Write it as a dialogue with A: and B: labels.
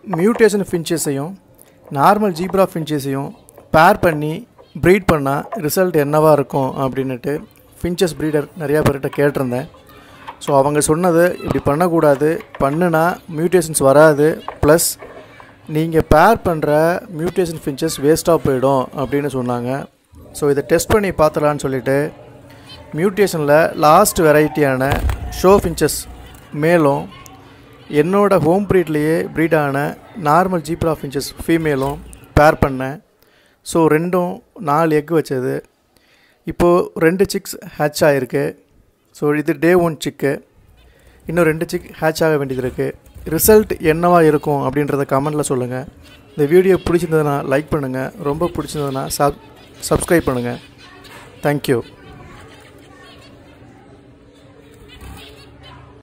A: Mutation ஃபின்ச்சஸையும் normal zebra ஃபின்ச்சஸையும் pair பண்ணி ப்ரீட் பண்ணால் ரிசல்ட் என்னவாக இருக்கும் அப்படின்ட்டு ஃபின்ச்சஸ் ப்ரீடர் நிறையா பேர்கிட்ட கேட்டிருந்தேன். ஸோ அவங்க சொன்னது இப்படி பண்ணக்கூடாது, பண்ணுனா மியூட்டேஷன்ஸ் வராது, ப்ளஸ் நீங்கள் பேர் பண்ணுற மியூட்டேஷன் ஃபின்ச்சஸ் வேஸ்ட்டாக போயிடும் அப்படின்னு சொன்னாங்க. ஸோ இதை டெஸ்ட் பண்ணி பார்த்துலான்னு சொல்லிவிட்டு மியூட்டேஷனில் லாஸ்ட் வெரைட்டியான ஷோ ஃபின்ச்சஸ் மேலும் என்னோடய ஹோம் ப்ரீட்லேயே ப்ரீடான நார்மல் ஜீப்ரா ஃபின்ச்சஸ் ஃபீமேலும் பேர் பண்ணேன். ஸோ ரெண்டும் 4 எக் வச்சது. இப்போது 2 சிக்ஸ் ஹேட்ச் ஆகிருக்கு. ஸோ இது டே 1 சிக்கு. இன்னும் 2 சிக் ஹேட்ச் ஆக வேண்டியது இருக்குது. ரிசல்ட் என்னவாக இருக்கும் அப்படின்றத கமெண்ட்டில் சொல்லுங்கள். இந்த வீடியோ பிடிச்சிருந்ததுன்னா லைக் பண்ணுங்கள், ரொம்ப பிடிச்சிருந்ததுன்னா சப்ஸ்கிரைப் பண்ணுங்கள். தேங்க்யூ.